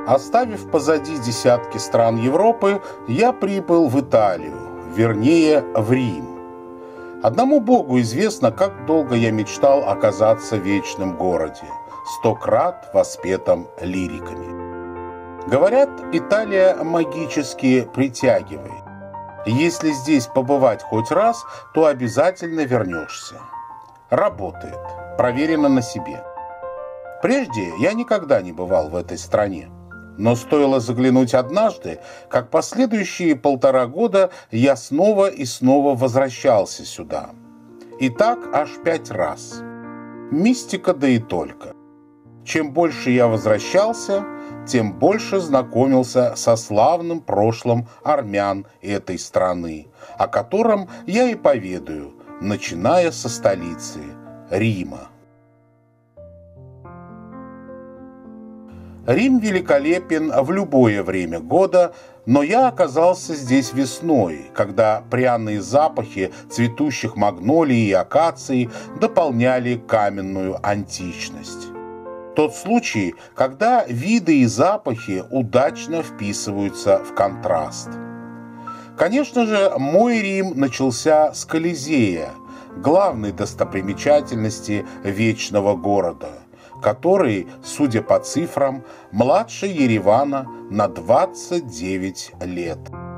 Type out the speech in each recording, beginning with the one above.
Оставив позади десятки стран Европы, я прибыл в Италию, вернее, в Рим. Одному Богу известно, как долго я мечтал оказаться в вечном городе, 100 крат воспетом лириками. Говорят, Италия магически притягивает. Если здесь побывать хоть раз, то обязательно вернешься. Работает, проверено на себе. Прежде я никогда не бывал в этой стране. Но стоило заглянуть однажды, как последующие 1,5 года я снова и снова возвращался сюда. И так аж 5 раз. Мистика, да и только. Чем больше я возвращался, тем больше знакомился со славным прошлым армян этой страны, о котором я и поведаю, начиная со столицы Рима. Рим великолепен в любое время года, но я оказался здесь весной, когда пряные запахи цветущих магнолий и акаций дополняли каменную античность. Тот случай, когда виды и запахи удачно вписываются в контраст. Конечно же, мой Рим начался с Колизея, главной достопримечательности вечного города, который, судя по цифрам, младше Еревана на 29 лет.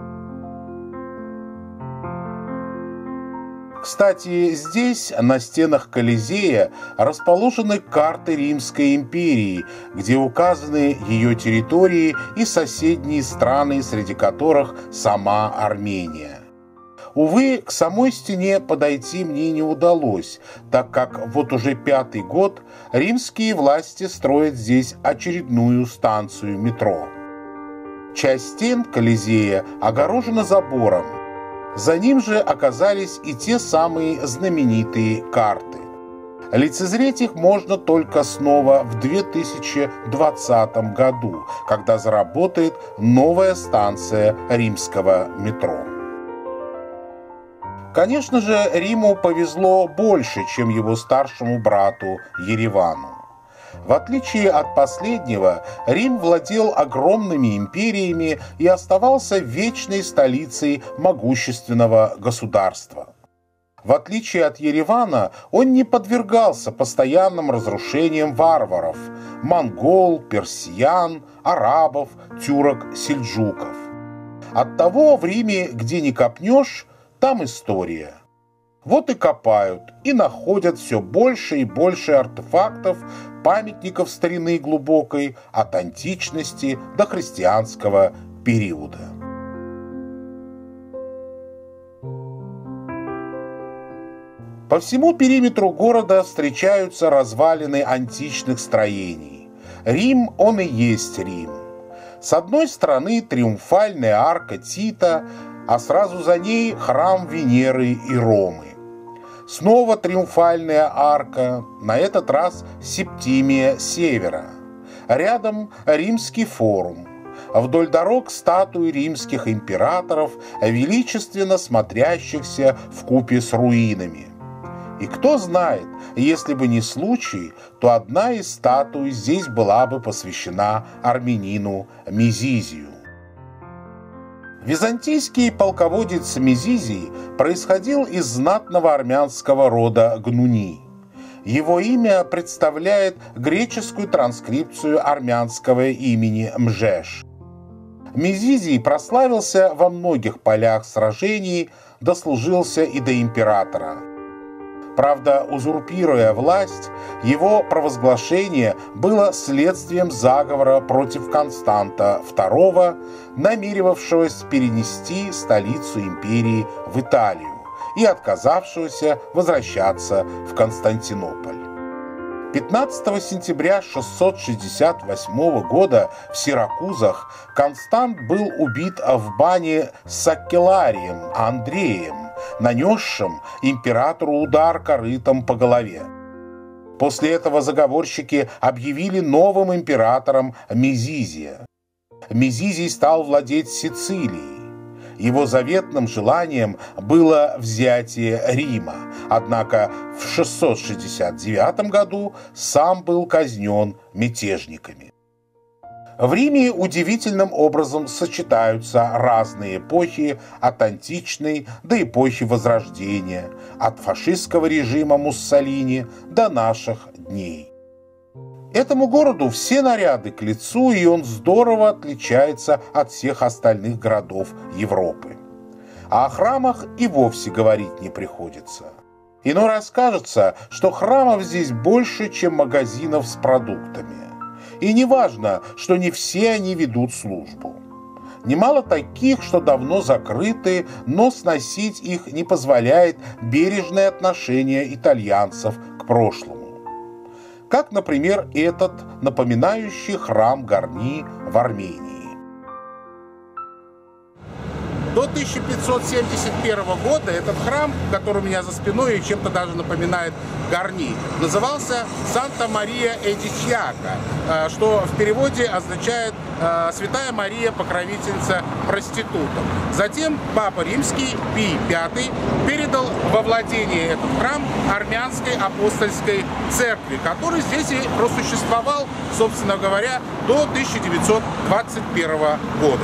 Кстати, здесь, на стенах Колизея, расположены карты Римской империи, где указаны ее территории и соседние страны, среди которых сама Армения. Увы, к самой стене подойти мне не удалось, так как вот уже 5-й год римские власти строят здесь очередную станцию метро. Часть стен Колизея огорожена забором. За ним же оказались и те самые знаменитые карты. Лицезреть их можно только снова в 2020 году, когда заработает новая станция римского метро. Конечно же, Риму повезло больше, чем его старшему брату Еревану. В отличие от последнего, Рим владел огромными империями и оставался вечной столицей могущественного государства. В отличие от Еревана, он не подвергался постоянным разрушениям варваров – монгол, персиян, арабов, тюрок, сельджуков. Оттого в Риме, где ни копнешь, там история. Вот и копают, и находят все больше и больше артефактов, памятников старины глубокой, от античности до христианского периода. По всему периметру города встречаются развалины античных строений. Рим, он и есть Рим. С одной стороны триумфальная арка Тита, а сразу за ней храм Венеры и Ромы. Снова триумфальная арка, на этот раз Септимия Севера. Рядом Римский форум. Вдоль дорог статуи римских императоров, величественно смотрящихся вкупе с руинами. И кто знает, если бы не случай, то одна из статуй здесь была бы посвящена армянину Мизизию. Византийский полководец Мизизий происходил из знатного армянского рода Гнуни. Его имя представляет греческую транскрипцию армянского имени Мжеш. Мизизий прославился во многих полях сражений, дослужился и до императора. Правда, узурпируя власть, его провозглашение было следствием заговора против Константа II, намеревавшегося перенести столицу империи в Италию и отказавшегося возвращаться в Константинополь. 15 сентября 668 года в Сиракузах Констант был убит в бане с Акеларием Андреем, нанесшим императору удар корытом по голове. После этого заговорщики объявили новым императором Мизизия. Мизизий стал владеть Сицилией. Его заветным желанием было взятие Рима, однако в 669 году сам был казнен мятежниками. В Риме удивительным образом сочетаются разные эпохи от античной до эпохи Возрождения, от фашистского режима Муссолини до наших дней. Этому городу все наряды к лицу, и он здорово отличается от всех остальных городов Европы. А о храмах и вовсе говорить не приходится. Иной раз кажется, что храмов здесь больше, чем магазинов с продуктами. И не важно, что не все они ведут службу. Немало таких, что давно закрыты, но сносить их не позволяет бережное отношение итальянцев к прошлому. Как, например, этот, напоминающий храм Гарни в Армении. До 1571 года этот храм, который у меня за спиной и чем-то даже напоминает Гарни, назывался Санта-Мария-Эдичьяка, что в переводе означает «Святая Мария, покровительница проституток». Затем Папа Римский Пий V передал во владение этот храм армянской апостольской церкви, который здесь и просуществовал, собственно говоря, до 1921 года.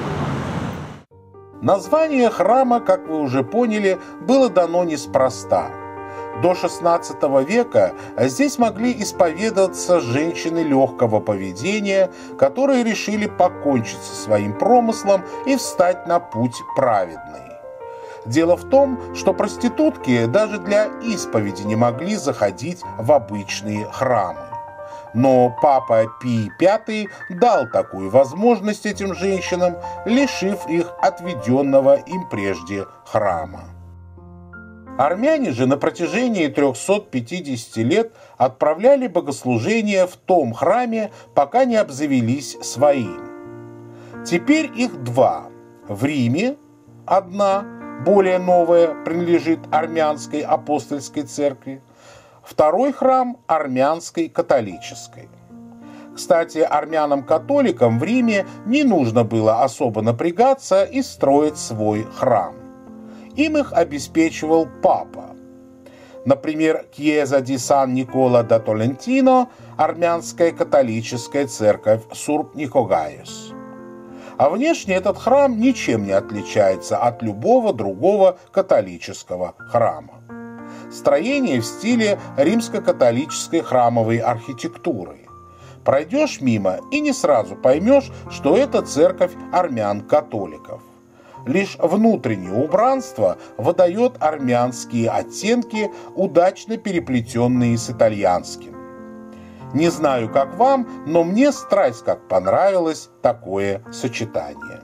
Название храма, как вы уже поняли, было дано неспроста. До XVI века здесь могли исповедоваться женщины легкого поведения, которые решили покончить со своим промыслом и встать на путь праведный. Дело в том, что проститутки даже для исповеди не могли заходить в обычные храмы. Но Папа Пий V дал такую возможность этим женщинам, лишив их отведенного им прежде храма. Армяне же на протяжении 350 лет отправляли богослужения в том храме, пока не обзавелись своим. Теперь их два. В Риме одна, более новая, принадлежит армянской апостольской церкви, второй храм – армянской католической. Кстати, армянам-католикам в Риме не нужно было особо напрягаться и строить свой храм. Им их обеспечивал папа. Например, Chiesa di San Nicola da Tolentino – армянская католическая церковь Сурб-Никогайос. А внешне этот храм ничем не отличается от любого другого католического храма. Строение в стиле римско-католической храмовой архитектуры. Пройдешь мимо и не сразу поймешь, что это церковь армян-католиков. Лишь внутреннее убранство выдает армянские оттенки, удачно переплетенные с итальянским. Не знаю, как вам, но мне страсть как понравилось такое сочетание.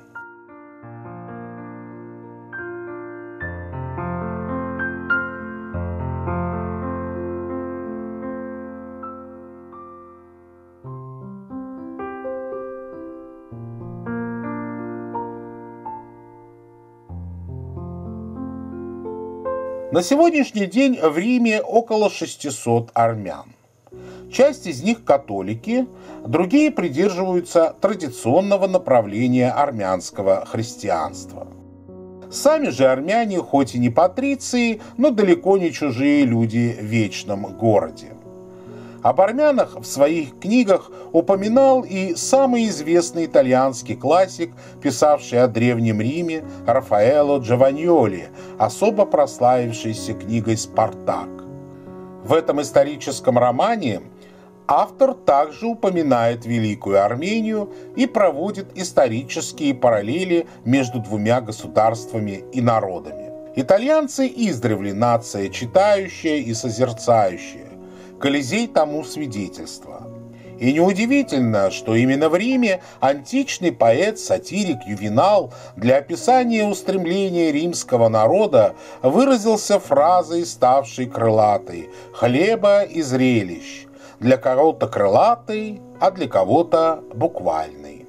На сегодняшний день в Риме около 600 армян. Часть из них католики, другие придерживаются традиционного направления армянского христианства. Сами же армяне, хоть и не патриции, но далеко не чужие люди в вечном городе. Об армянах в своих книгах упоминал и самый известный итальянский классик, писавший о Древнем Риме, Рафаэлло Джованьоли, особо прославившийся книгой «Спартак». В этом историческом романе автор также упоминает Великую Армению и проводит исторические параллели между двумя государствами и народами. Итальянцы издревле нация читающая и созерцающая. Колизей тому свидетельство. И неудивительно, что именно в Риме античный поэт-сатирик Ювенал для описания устремления римского народа выразился фразой, ставшей крылатой: «Хлеба и зрелищ». Для кого-то крылатый, а для кого-то буквальный.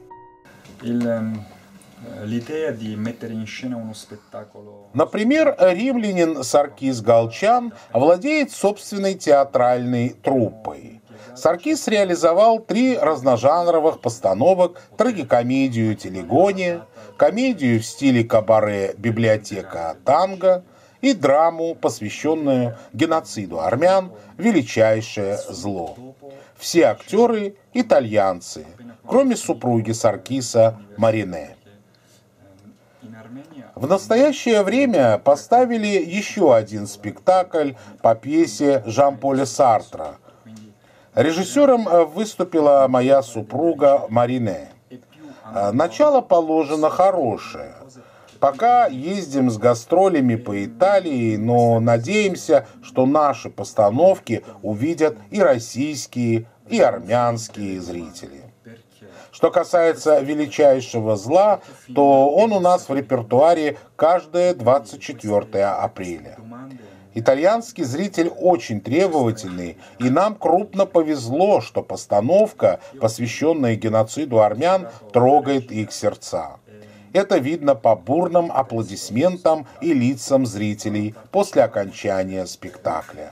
Например, римлянин Саркис Галчан владеет собственной театральной труппой. Саркис реализовал 3 разножанровых постановок: трагикомедию «Телегония», комедию в стиле кабаре «Библиотека танго» и драму, посвященную геноциду армян «Величайшее зло». Все актеры – итальянцы, кроме супруги Саркиса Марине. В настоящее время поставили еще один спектакль по пьесе Жан-Поля Сартра. Режиссером выступила моя супруга Марине. Начало положено хорошее. Пока ездим с гастролями по Италии, но надеемся, что наши постановки увидят и российские, и армянские зрители. Что касается «Величайшего зла», то он у нас в репертуаре каждое 24 апреля. Итальянский зритель очень требовательный, и нам крупно повезло, что постановка, посвященная геноциду армян, трогает их сердца. Это видно по бурным аплодисментам и лицам зрителей после окончания спектакля.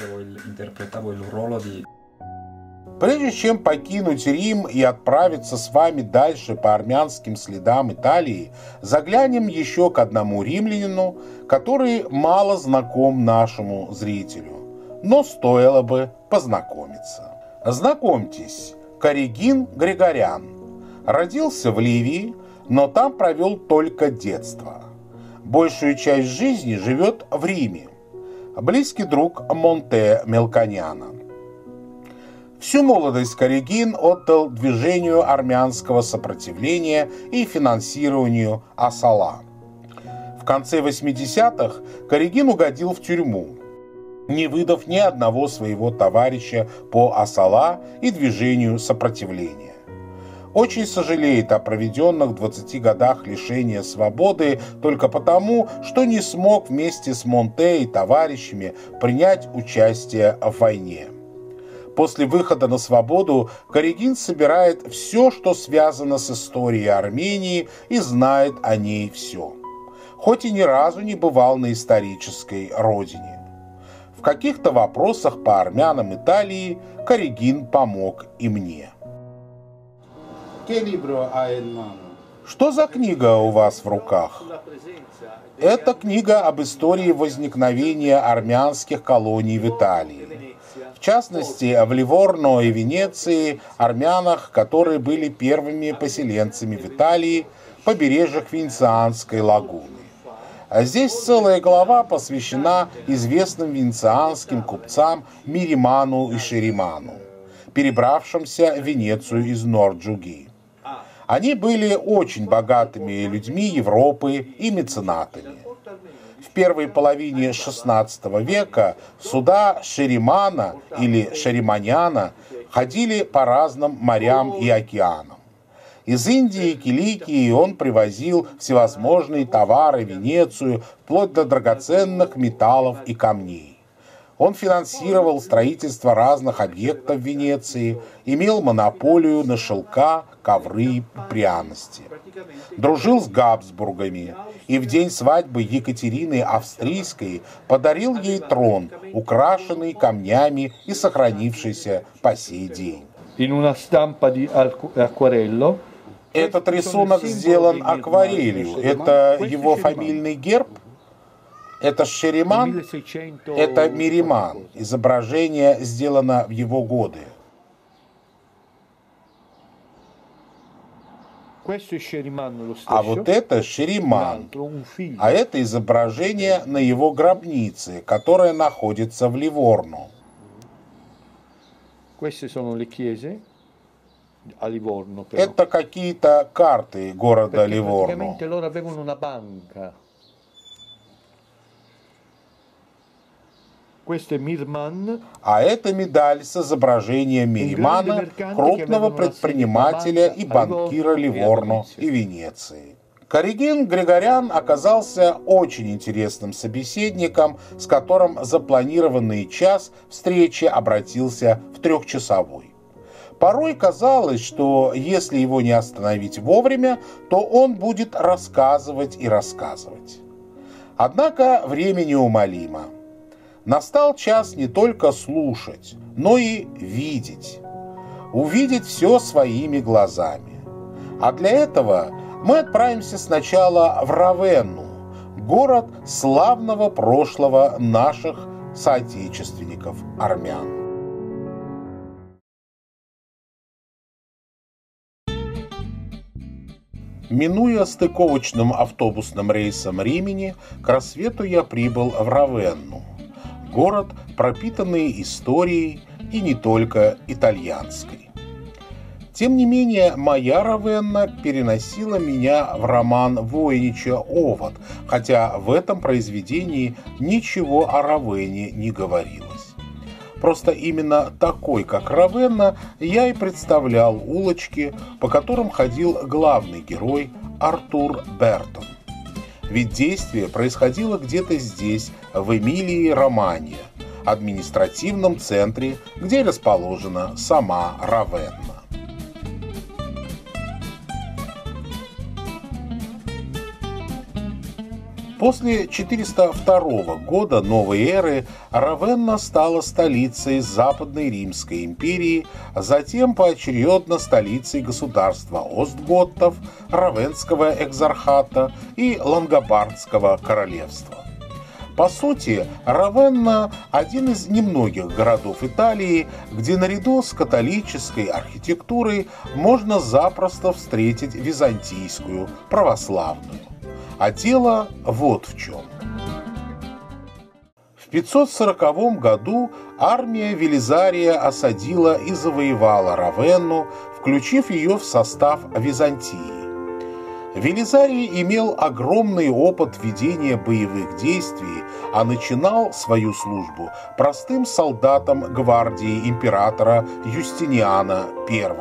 Прежде чем покинуть Рим и отправиться с вами дальше по армянским следам Италии, заглянем еще к одному римлянину, который мало знаком нашему зрителю, но стоило бы познакомиться. Знакомьтесь, Корригин Григорян. Родился в Ливии, но там провел только детство. Большую часть жизни живет в Риме. Близкий друг Монте Мелконяна. Всю молодость Корригин отдал движению армянского сопротивления и финансированию Асала. В конце 80-х Корригин угодил в тюрьму, не выдав ни одного своего товарища по Асала и движению сопротивления. Очень сожалеет о проведенных 20 годах лишения свободы только потому, что не смог вместе с Монте и товарищами принять участие в войне. После выхода на свободу Корригин собирает все, что связано с историей Армении, и знает о ней все. Хоть и ни разу не бывал на исторической родине. В каких-то вопросах по армянам Италии Корригин помог и мне. Что за книга у вас в руках? Это книга об истории возникновения армянских колоний в Италии. В частности, в Ливорно и Венеции, армянах, которые были первыми поселенцами в Италии, побережьях Венецианской лагуны. А здесь целая глава посвящена известным венецианским купцам Мириману и Шериману, перебравшимся в Венецию из Норджуги. Они были очень богатыми людьми Европы и меценатами. В первой половине XVI века суда Шеримана или Шериманяна ходили по разным морям и океанам. Из Индии и Киликии он привозил всевозможные товары в Венецию, вплоть до драгоценных металлов и камней. Он финансировал строительство разных объектов в Венеции, имел монополию на шелка, ковры и пряности. Дружил с Габсбургами и в день свадьбы Екатерины Австрийской подарил ей трон, украшенный камнями и сохранившийся по сей день. Этот рисунок сделан акварелью. Это его фамильный герб? Это Шериман, это Мириман. Изображение сделано в его годы. А вот это Шериман. А это изображение на его гробнице, которая находится в Ливорно. Это какие-то карты города Ливорно. А это медаль с изображением Миримана, крупного предпринимателя и банкира Ливорно и Венеции. Корригин Григорян оказался очень интересным собеседником, с которым запланированный час встречи обратился в трехчасовой. Порой казалось, что если его не остановить вовремя, то он будет рассказывать и рассказывать. Однако время неумолимо. Настал час не только слушать, но и видеть. Увидеть все своими глазами. А для этого мы отправимся сначала в Равенну, город славного прошлого наших соотечественников армян. Минуя стыковочным автобусным рейсом Римени, к рассвету я прибыл в Равенну. Город, пропитанный историей и не только итальянской. Тем не менее, моя Равенна переносила меня в роман Войнича «Овод», хотя в этом произведении ничего о Равенне не говорилось. Просто именно такой, как Равенна, я и представлял улочки, по которым ходил главный герой Артур Бертон. Ведь действие происходило где-то здесь, в Эмилии-Романье, административном центре, где расположена сама Равенна. После 402 года новой эры Равенна стала столицей Западной Римской империи, затем поочередно столицей государства Остготтов, Равенского экзархата и Лангобардского королевства. По сути, Равенна – один из немногих городов Италии, где наряду с католической архитектурой можно запросто встретить византийскую, православную. А дело вот в чем. В 540 году армия Велизария осадила и завоевала Равенну, включив ее в состав Византии. Велизарий имел огромный опыт ведения боевых действий, а начинал свою службу простым солдатом гвардии императора Юстиниана I.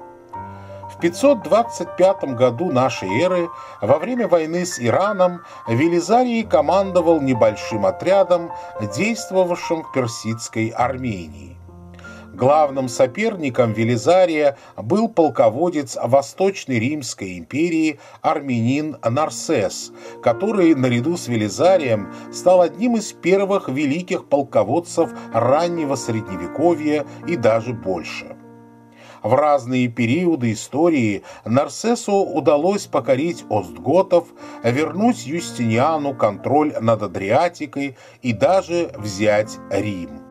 В 525 году нашей эры, во время войны с Ираном, Велизарий командовал небольшим отрядом, действовавшим в персидской Армении. Главным соперником Велизария был полководец Восточной Римской империи армянин Нарсес, который наряду с Велизарием стал одним из первых великих полководцев раннего Средневековья и даже больше. В разные периоды истории Нарсесу удалось покорить остготов, вернуть Юстиниану контроль над Адриатикой и даже взять Рим.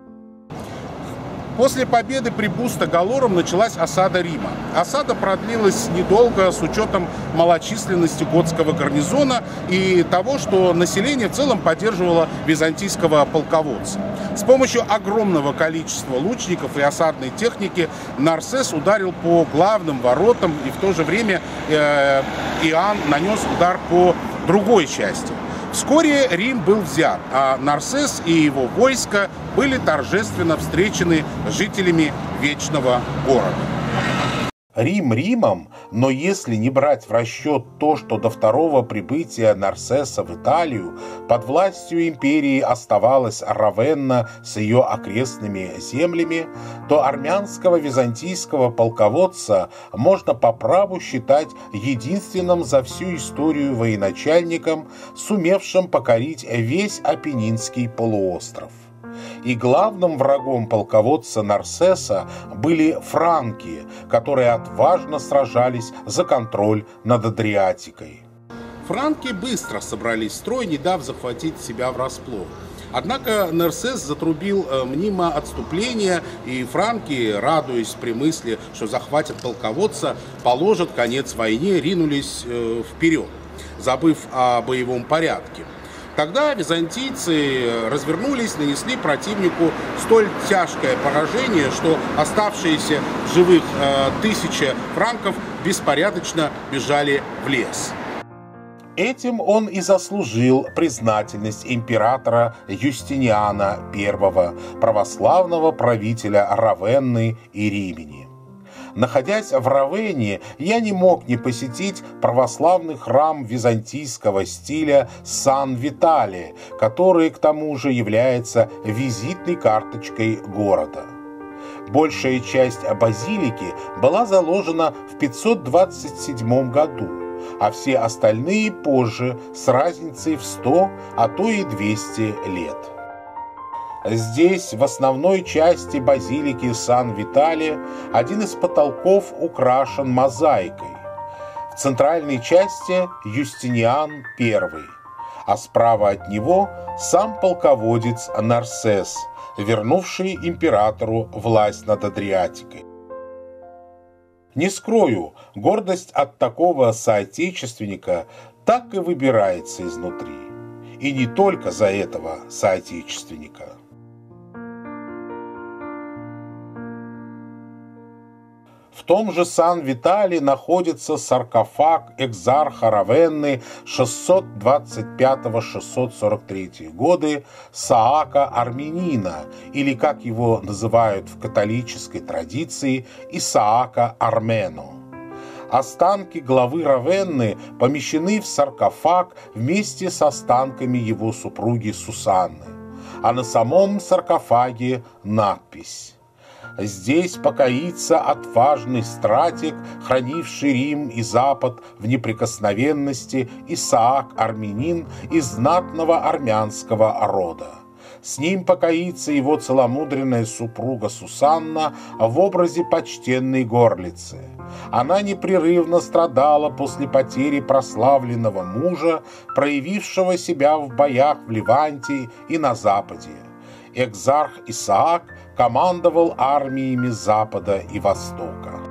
После победы при Бустогалором началась осада Рима. Осада продлилась недолго с учетом малочисленности готского гарнизона и того, что население в целом поддерживало византийского полководца. С помощью огромного количества лучников и осадной техники Нарсес ударил по главным воротам, и в то же время Иоанн нанес удар по другой части. Вскоре Рим был взят, а Нарсес и его войско были торжественно встречены жителями Вечного города. Рим Римом, но если не брать в расчет то, что до второго прибытия Нарсеса в Италию под властью империи оставалась Равенна с ее окрестными землями, то армянского византийского полководца можно по праву считать единственным за всю историю военачальником, сумевшим покорить весь Апеннинский полуостров. И главным врагом полководца Нарсеса были франки, которые отважно сражались за контроль над Адриатикой. Франки быстро собрались в строй, не дав захватить себя врасплох. Однако Нарсес затрубил мнимо отступление, и франки, радуясь при мысли, что захватят полководца, положат конец войне, ринулись вперед, забыв о боевом порядке. Тогда византийцы развернулись, нанесли противнику столь тяжкое поражение, что оставшиеся в живых 1000 франков беспорядочно бежали в лес. Этим он и заслужил признательность императора Юстиниана I, православного правителя Равенны и Римени. Находясь в Равенне, я не мог не посетить православный храм византийского стиля Сан-Витале, который, к тому же, является визитной карточкой города. Большая часть базилики была заложена в 527 году, а все остальные позже, с разницей в 100, а то и 200 лет. Здесь, в основной части базилики Сан-Витале, один из потолков украшен мозаикой. В центральной части Юстиниан I, а справа от него сам полководец Нарсес, вернувший императору власть над Адриатикой. Не скрою, гордость от такого соотечественника так и выбирается изнутри. И не только за этого соотечественника. В том же Сан-Витале находится саркофаг экзарха Равенны 625-643 годы Саака Армянина, или, как его называют в католической традиции, Исаака Армено. Останки главы Равенны помещены в саркофаг вместе с останками его супруги Сусанны, а на самом саркофаге надпись: «Здесь покоится отважный стратег, хранивший Рим и Запад в неприкосновенности, Исаак Армянин из знатного армянского рода. С ним покоится его целомудренная супруга Сусанна в образе почтенной горлицы. Она непрерывно страдала после потери прославленного мужа, проявившего себя в боях в Леванте и на Западе. Экзарх Исаак командовал армиями Запада и Востока».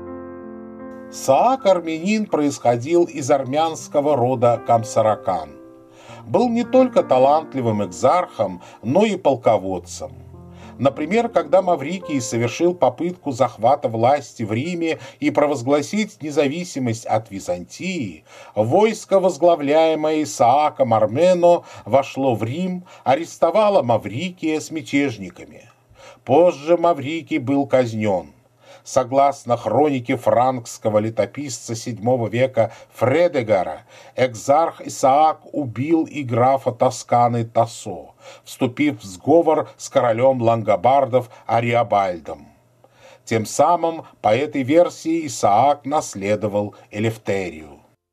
Саак Армянин происходил из армянского рода Камсаракан. Был не только талантливым экзархом, но и полководцем. Например, когда Маврикий совершил попытку захвата власти в Риме и провозгласить независимость от Византии, войско, возглавляемое Исааком Армено, вошло в Рим, арестовало Маврикия с мятежниками. Позже Маврикий был казнен. Согласно хронике франкского летописца VII века Фредегара, экзарх Исаак убил и графа Тосканы Тассо, вступив в сговор с королем лангобардов Ариабальдом. Тем самым, по этой версии, Исаак наследовал Элефтерию.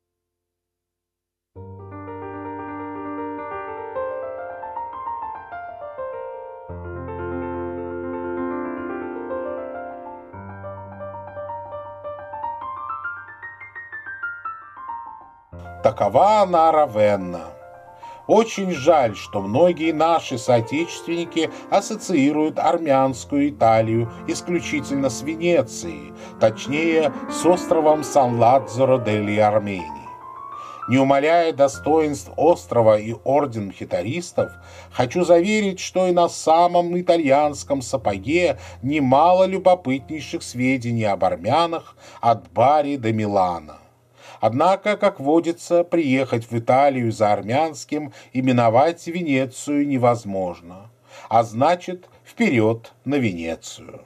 Такова она Равенна. Очень жаль, что многие наши соотечественники ассоциируют армянскую Италию исключительно с Венецией, точнее, с островом Сан-Лазаро-дель-Армени. Не умаляя достоинств острова и орден мхитаристов, хочу заверить, что и на самом итальянском сапоге немало любопытнейших сведений об армянах от Бари до Милана. Однако, как водится, приехать в Италию за армянским и миновать Венецию невозможно. А значит, вперед на Венецию.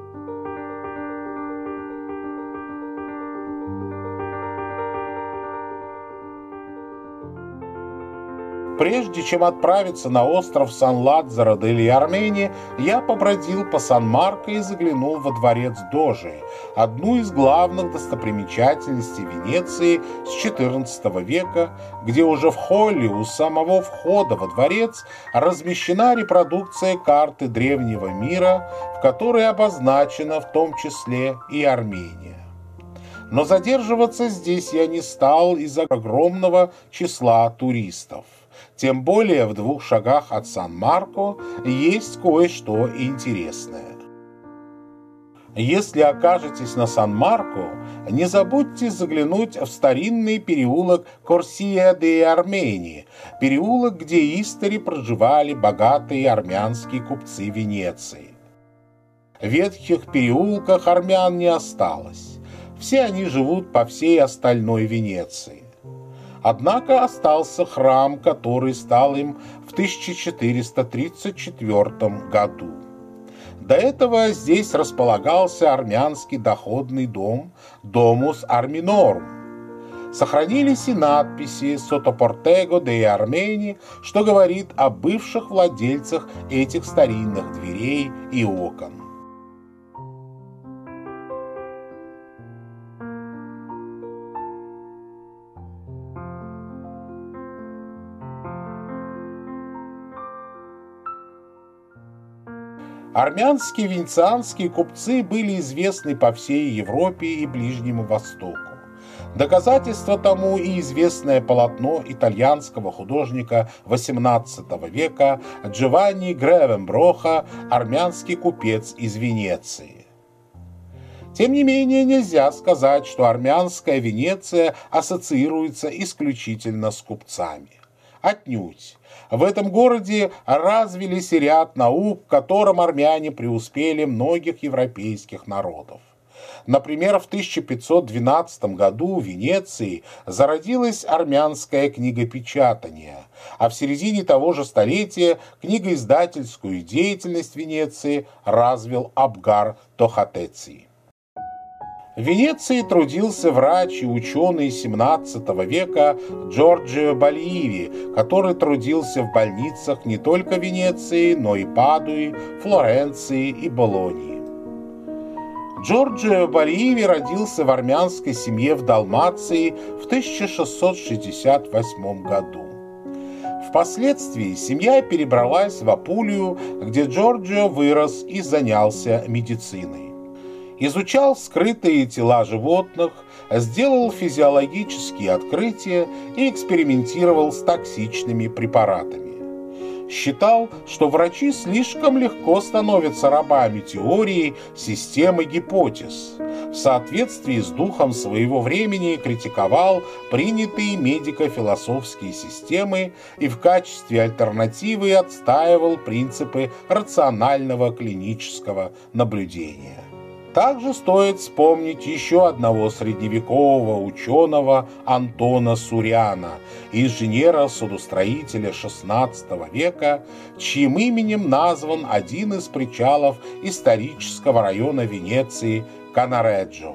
Прежде чем отправиться на остров Сан-Лазаро-дель-Армени, я побродил по Сан-Марко и заглянул во дворец Дожи, одну из главных достопримечательностей Венеции с XIV века, где уже в холле у самого входа во дворец размещена репродукция карты древнего мира, в которой обозначена в том числе и Армения. Но задерживаться здесь я не стал из-за огромного числа туристов. Тем более в 2 шагах от Сан-Марко есть кое-что интересное. Если окажетесь на Сан-Марко, не забудьте заглянуть в старинный переулок Корсия-де-Армени, переулок, где истори проживали богатые армянские купцы Венеции. В ветхих переулках армян не осталось. Все они живут по всей остальной Венеции. Однако остался храм, который стал им в 1434 году. До этого здесь располагался армянский доходный дом Domus Arminorum. Сохранились и надписи «Sottoportego dei Armeni», что говорит о бывших владельцах этих старинных дверей и окон. Армянские и венецианские купцы были известны по всей Европе и Ближнему Востоку. Доказательство тому и известное полотно итальянского художника XVIII века Джованни Гревенброха «Армянский купец из Венеции». Тем не менее, нельзя сказать, что армянская Венеция ассоциируется исключительно с купцами. Отнюдь. В этом городе развились и ряд наук, в котором армяне преуспели многих европейских народов. Например, в 1512 году в Венеции зародилось армянское книгопечатание, а в середине того же столетия книгоиздательскую деятельность Венеции развил Абгар Тохатеци. В Венеции трудился врач и ученый XVII века Джорджио Бальиви, который трудился в больницах не только Венеции, но и Падуи, Флоренции и Болоньи. Джорджио Бальиви родился в армянской семье в Далмации в 1668 году. Впоследствии семья перебралась в Апулию, где Джорджио вырос и занялся медициной. Изучал скрытые тела животных, сделал физиологические открытия и экспериментировал с токсичными препаратами. Считал, что врачи слишком легко становятся рабами теории, системы гипотез. В соответствии с духом своего времени критиковал принятые медико-философские системы и в качестве альтернативы отстаивал принципы рационального клинического наблюдения. Также стоит вспомнить еще одного средневекового ученого Антона Суряна, инженера-судостроителя XVI века, чьим именем назван один из причалов исторического района Венеции Канареджо.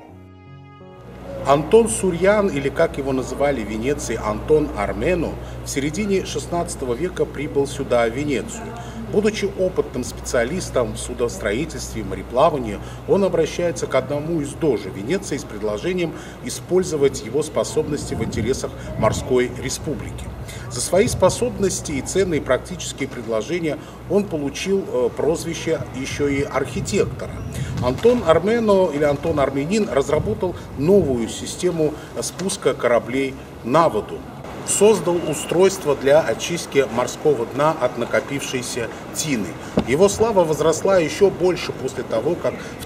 Антон Сурьян, или как его называли в Венеции Антон Армену, в середине XVI века прибыл сюда, в Венецию. Будучи опытным специалистом в судостроительстве и мореплавании, он обращается к одному из дожей Венеции с предложением использовать его способности в интересах морской республики. За свои способности и ценные практические предложения он получил прозвище еще и архитектора. Антон Армено или Антон Армянин разработал новую систему спуска кораблей на воду. Создал устройство для очистки морского дна от накопившейся тины. Его слава возросла еще больше после того, как в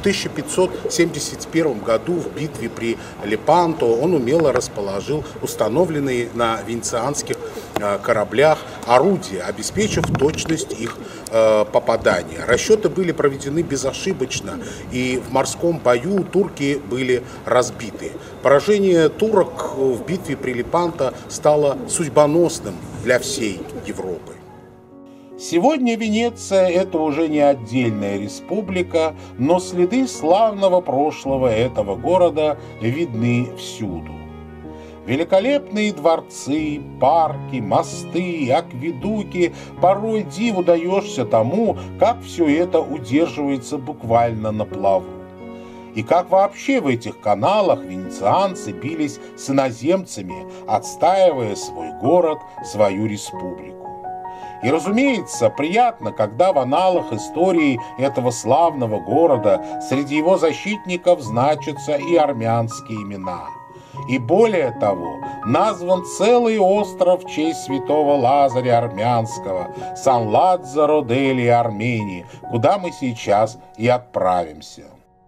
1571 году в битве при Лепанто он умело расположил установленные на венецианских кораблях орудия, обеспечив точность их попадания. Расчеты были проведены безошибочно, и в морском бою турки были разбиты. Поражение турок в битве при Лепанто стало судьбоносным для всей Европы. Сегодня Венеция – это уже не отдельная республика, но следы славного прошлого этого города видны всюду. Великолепные дворцы, парки, мосты, акведуки, порой диву даешься тому, как все это удерживается буквально на плаву. И как вообще в этих каналах венецианцы бились с иноземцами, отстаивая свой город, свою республику. И, разумеется, приятно, когда в аналах истории этого славного города среди его защитников значатся и армянские имена. И более того, назван целый остров в честь святого Лазаря Армянского, Сан-Лазаро дель Армении, куда мы сейчас и отправимся.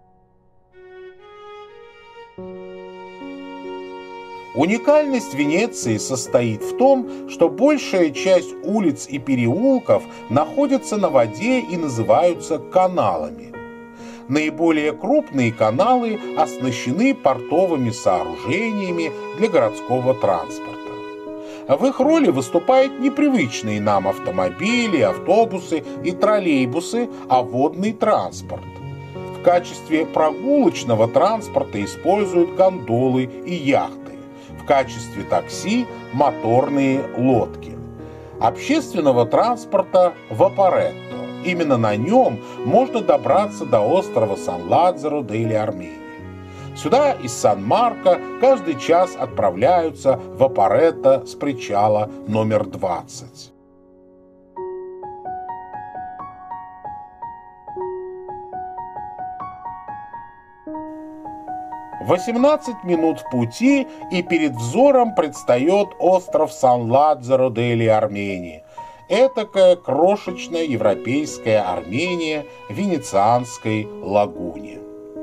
Уникальность Венеции состоит в том, что большая часть улиц и переулков находятся на воде и называются каналами. Наиболее крупные каналы оснащены портовыми сооружениями для городского транспорта. В их роли выступают непривычные нам автомобили, автобусы и троллейбусы, а водный транспорт. В качестве прогулочного транспорта используют гондолы и яхты. В качестве такси – моторные лодки. Общественного транспорта – вапоретто. Именно на нем можно добраться до острова Сан-Лазаро дель Армении. Сюда из Сан-Марко каждый час отправляются вапоретто с причала номер 20. 18 минут в пути, и перед взором предстает остров Сан-Ладзаро-дель-Армении. Этакая крошечная европейская Армения в Венецианской лагуне.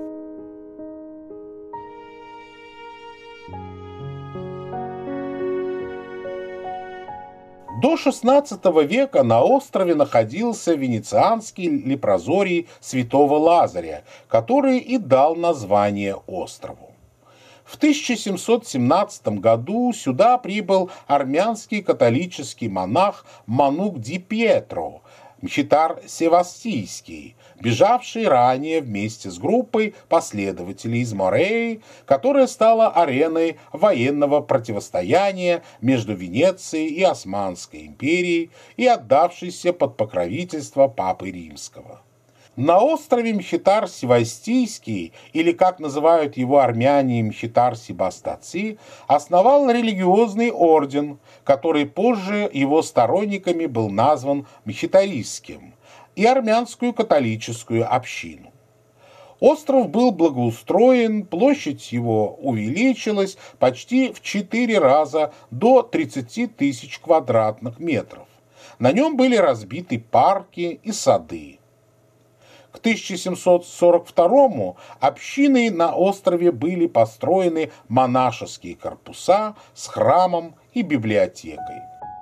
До XVI века на острове находился венецианский лепрозорий святого Лазаря, который и дал название острову. В 1717 году сюда прибыл армянский католический монах Манук ди Пьетро, мчетар Севастийский, бежавший ранее вместе с группой последователей из Мореи, которая стала ареной военного противостояния между Венецией и Османской империей и отдавшийся под покровительство Папы Римского. На острове мчетар Севастийский, или как называют его армяне мчетар Себастаци, основал религиозный орден, который позже его сторонниками был назван мчетаристским, и армянскую католическую общину. Остров был благоустроен, площадь его увеличилась почти в 4 раза до 30 тысяч квадратных метров. На нем были разбиты парки и сады. К 1742 общиной на острове были построены монашеские корпуса с храмом и библиотекой.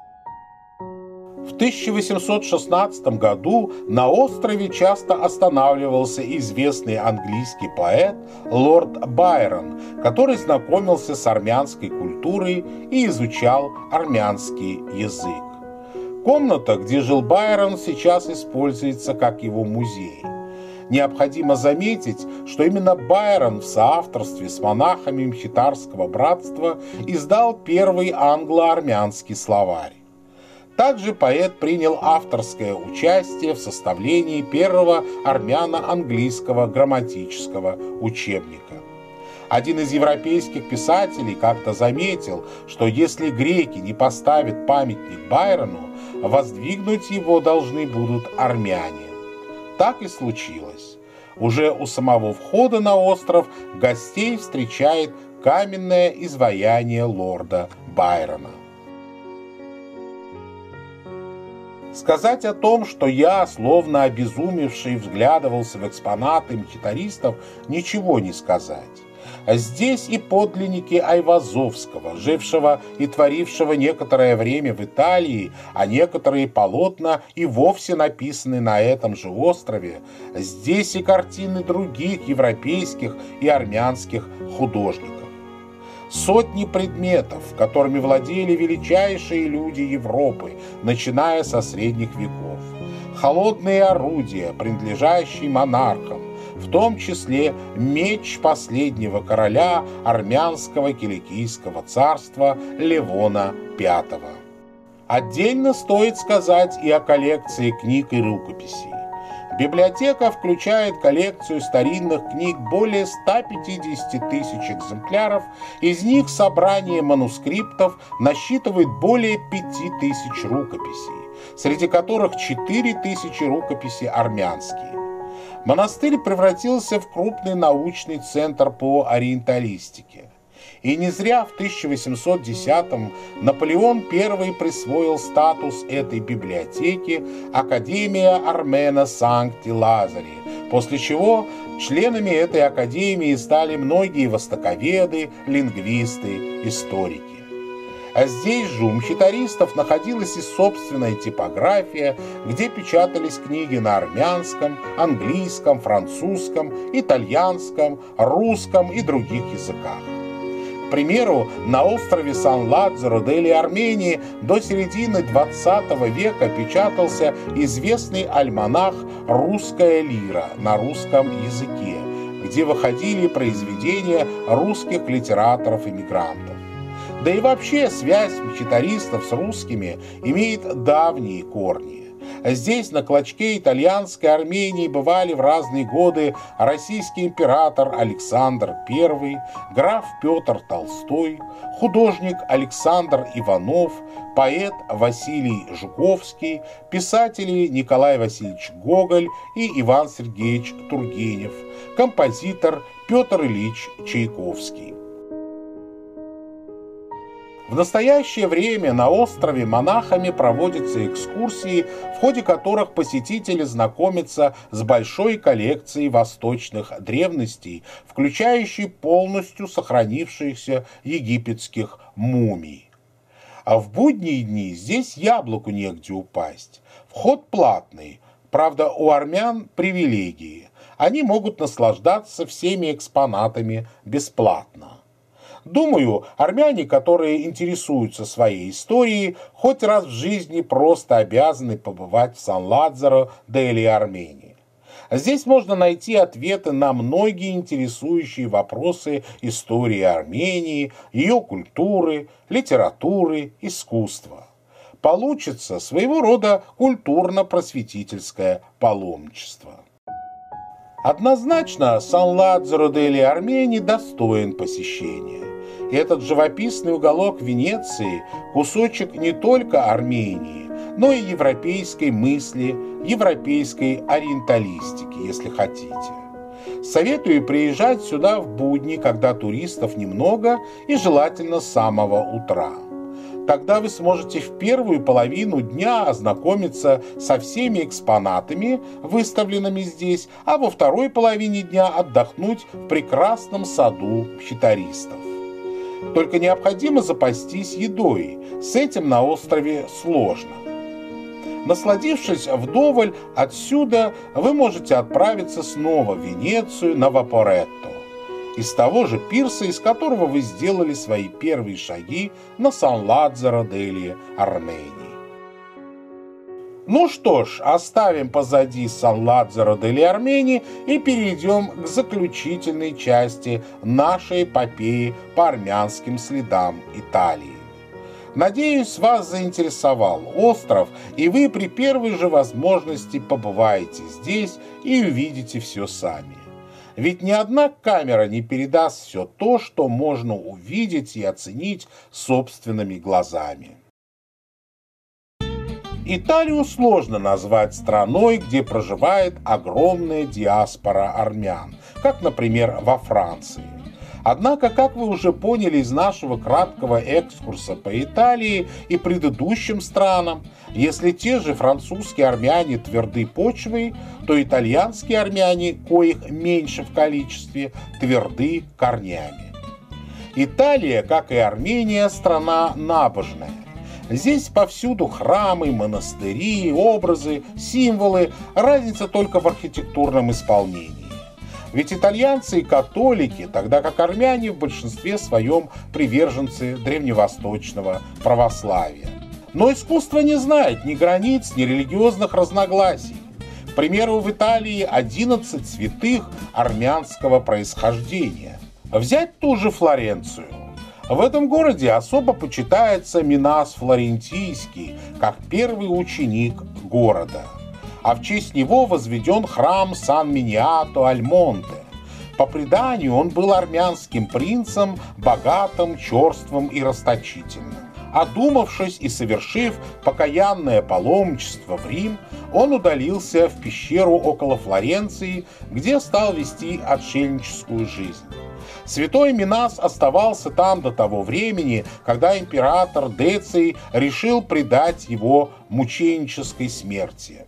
В 1816 году на острове часто останавливался известный английский поэт лорд Байрон, который знакомился с армянской культурой и изучал армянский язык. Комната, где жил Байрон, сейчас используется как его музей. Необходимо заметить, что именно Байрон в соавторстве с монахами мчетарского братства издал первый англо-армянский словарь. Также поэт принял авторское участие в составлении первого армяно-английского грамматического учебника. Один из европейских писателей как-то заметил, что если греки не поставят памятник Байрону, воздвигнуть его должны будут армяне. Так и случилось. Уже у самого входа на остров гостей встречает каменное изваяние лорда Байрона. Сказать о том, что я, словно обезумевший, вглядывался в экспонаты мчетаристов, ничего не сказать. Здесь и подлинники Айвазовского, жившего и творившего некоторое время в Италии, а некоторые полотна и вовсе написаны на этом же острове. Здесь и картины других европейских и армянских художников. Сотни предметов, которыми владели величайшие люди Европы, начиная со средних веков. Холодные орудия, принадлежащие монархам, в том числе меч последнего короля армянского киликийского царства Левона V. Отдельно стоит сказать и о коллекции книг и рукописей. Библиотека включает коллекцию старинных книг более 150 тысяч экземпляров, из них собрание манускриптов насчитывает более 5000 рукописей, среди которых 4000 рукописей армянские. Монастырь превратился в крупный научный центр по ориенталистике. И не зря в 1810-м Наполеон I присвоил статус этой библиотеки Академия Армена Санкти Лазари, после чего членами этой академии стали многие востоковеды, лингвисты, историки. А здесь же у мчетаристов находилась и собственная типография, где печатались книги на армянском, английском, французском, итальянском, русском и других языках. К примеру, на острове Сан-Ладзаро-дель-Армении до середины XX века печатался известный альманах «Русская лира» на русском языке, где выходили произведения русских литераторов-эмигрантов. Да и вообще связь мчетаристов с русскими имеет давние корни. Здесь, на клочке итальянской Армении, бывали в разные годы российский император Александр I, граф Петр Толстой, художник Александр Иванов, поэт Василий Жуковский, писатели Николай Васильевич Гоголь и Иван Сергеевич Тургенев, композитор Петр Ильич Чайковский. В настоящее время на острове монахами проводятся экскурсии, в ходе которых посетители знакомятся с большой коллекцией восточных древностей, включающей полностью сохранившихся египетских мумий. А в будние дни здесь яблоку негде упасть. Вход платный, правда, у армян привилегии. Они могут наслаждаться всеми экспонатами бесплатно. Думаю, армяне, которые интересуются своей историей, хоть раз в жизни просто обязаны побывать в Сан-Лазаро-дель-Армении. Здесь можно найти ответы на многие интересующие вопросы истории Армении, ее культуры, литературы, искусства. Получится своего рода культурно-просветительское паломничество. Однозначно, Сан-Лазаро-дель-Армении достоин посещения. И этот живописный уголок Венеции – кусочек не только Армении, но и европейской мысли, европейской ориенталистики, если хотите. Советую приезжать сюда в будни, когда туристов немного, и желательно с самого утра. Тогда вы сможете в первую половину дня ознакомиться со всеми экспонатами, выставленными здесь, а во второй половине дня отдохнуть в прекрасном саду пхитаристов. Только необходимо запастись едой, с этим на острове сложно. Насладившись вдоволь, отсюда вы можете отправиться снова в Венецию на Вапоретто, из того же пирса, из которого вы сделали свои первые шаги на Сан-Лазаро-дель-Армении. Ну что ж, оставим позади Сан-Лазаро-дель-Армении и перейдем к заключительной части нашей эпопеи по армянским следам Италии. Надеюсь, вас заинтересовал остров, и вы при первой же возможности побываете здесь и увидите все сами. Ведь ни одна камера не передаст все то, что можно увидеть и оценить собственными глазами. Италию сложно назвать страной, где проживает огромная диаспора армян, как, например, во Франции. Однако, как вы уже поняли из нашего краткого экскурса по Италии и предыдущим странам, если те же французские армяне тверды почвой, то итальянские армяне, коих меньше в количестве, тверды корнями. Италия, как и Армения, страна набожная. Здесь повсюду храмы, монастыри, образы, символы, разница только в архитектурном исполнении. Ведь итальянцы – католики, тогда как армяне в большинстве своем приверженцы древневосточного православия. Но искусство не знает ни границ, ни религиозных разногласий. К примеру, в Италии 11 святых армянского происхождения. Взять ту же Флоренцию. В этом городе особо почитается Минас Флорентийский, как первый ученик города. А в честь него возведен храм Сан-Миниато-аль-Монте. По преданию, он был армянским принцем, богатым, черствым и расточительным. Одумавшись и совершив покаянное паломничество в Рим, он удалился в пещеру около Флоренции, где стал вести отшельническую жизнь. Святой Минас оставался там до того времени, когда император Деций решил предать его мученической смерти.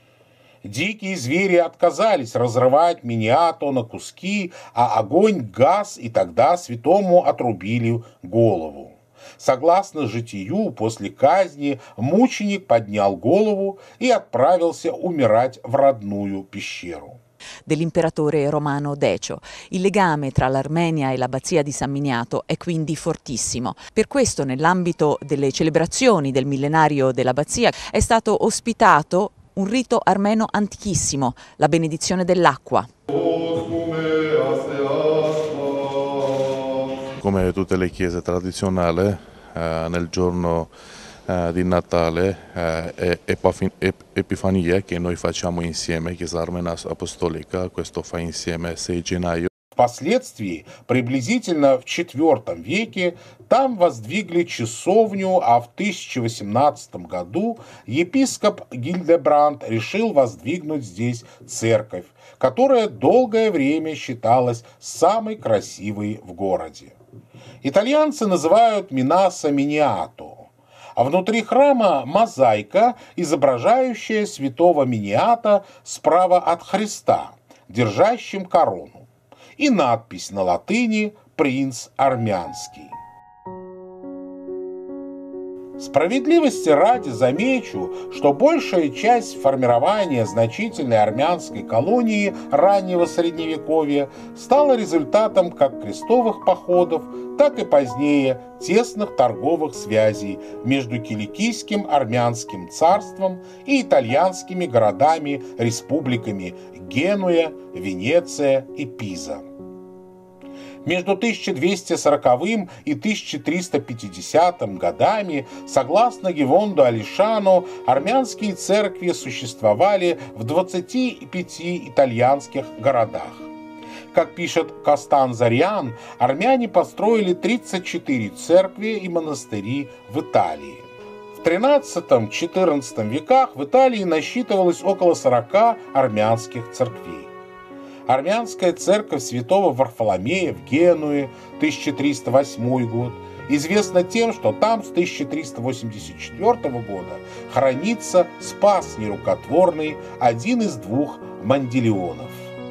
Дикие звери отказались разрывать Миниато на куски, а огонь гас, и тогда святому отрубили голову. Согласно житию, после казни мученик поднял голову и отправился умирать в родную пещеру. Dell'imperatore romano Decio. Il legame tra l'Armenia e l'abbazia di San Miniato è quindi fortissimo. Per questo, nell'ambito delle celebrazioni del millenario dell'abbazia, è stato ospitato un rito armeno antichissimo, la benedizione dell'acqua. Come tutte le chiese tradizionali, nel giorno di Natale e Epifania che noi facciamo insieme, Chiesa Armena Apostolica, questo fa insieme 6 gennaio. Впоследствии, приблизительно в IV веке, там воздвигли часовню, а в 1018 году епископ Гильдебранд решил воздвигнуть здесь церковь, которая долгое время считалась самой красивой в городе. Итальянцы называют Минаса Миниато, а внутри храма мозаика, изображающая святого Миниата справа от Христа, держащим корону, и надпись на латыни «Принц армянский». Справедливости ради замечу, что большая часть формирования значительной армянской колонии раннего Средневековья стала результатом как крестовых походов, так и позднее тесных торговых связей между Киликийским армянским царством и итальянскими городами-республиками Генуя, Венеция и Пиза. Между 1240 и 1350 годами, согласно Гевонду Алишану, армянские церкви существовали в 25 итальянских городах. Как пишет Костан Зарян, армяне построили 34 церкви и монастыри в Италии. В XIII-XIV веках в Италии насчитывалось около 40 армянских церквей. Армянская церковь святого Варфоломея в Генуе, 1308 год, известна тем, что там с 1384 года хранится Спас Нерукотворный, один из двух Мандилеонов.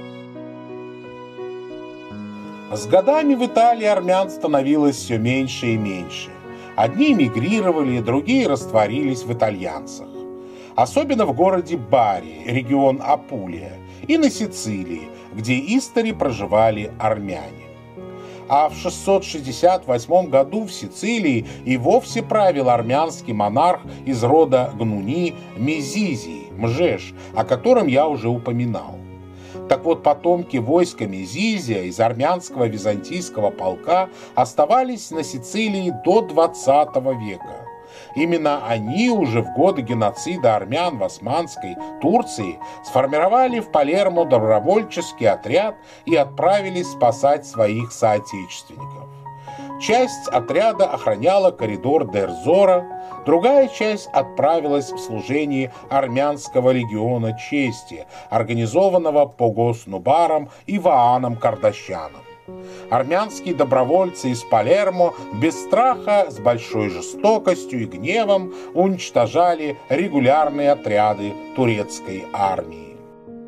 С годами в Италии армян становилось все меньше и меньше. Одни эмигрировали, другие растворились в итальянцах. Особенно в городе Бари, регион Апулия, и на Сицилии, где истори проживали армяне. А в 668 году в Сицилии и вовсе правил армянский монарх из рода Гнуни Мезизий, Мжеш, о котором я уже упоминал. Так вот, потомки войска Мезизия из армянского византийского полка оставались на Сицилии до XX века. Именно они уже в годы геноцида армян в Османской Турции сформировали в Палермо добровольческий отряд и отправились спасать своих соотечественников. Часть отряда охраняла коридор Дер-Зора, другая часть отправилась в служение армянского легиона чести, организованного Погос Нубаром и Вааном Кардашяном. Армянские добровольцы из Палермо без страха, с большой жестокостью и гневом уничтожали регулярные отряды турецкой армии.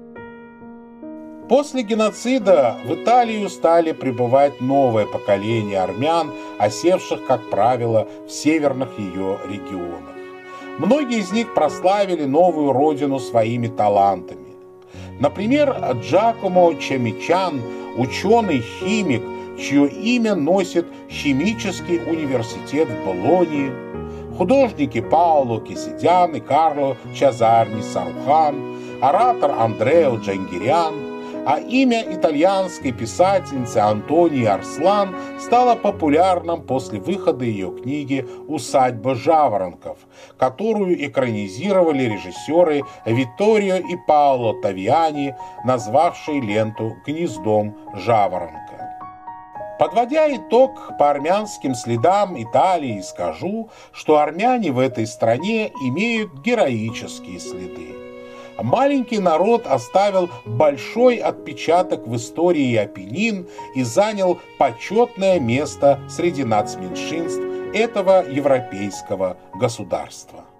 После геноцида в Италию стали прибывать новое поколение армян, осевших, как правило, в северных ее регионах. Многие из них прославили новую родину своими талантами. Например, Джакомо Чемичан, ученый-химик, чье имя носит Химический университет в Болонье, художники Паоло Кесидян и Карло Чазарни Сарухан, оратор Андрео Джангирян, а имя итальянской писательницы Антонии Арслан стало популярным после выхода ее книги «Усадьба жаворонков», которую экранизировали режиссеры Витторио и Паоло Тавиани, назвавшие ленту «Гнездом жаворонка». Подводя итог по армянским следам Италии, скажу, что армяне в этой стране имеют героические следы. Маленький народ оставил большой отпечаток в истории Апеннин и занял почетное место среди нацменьшинств этого европейского государства.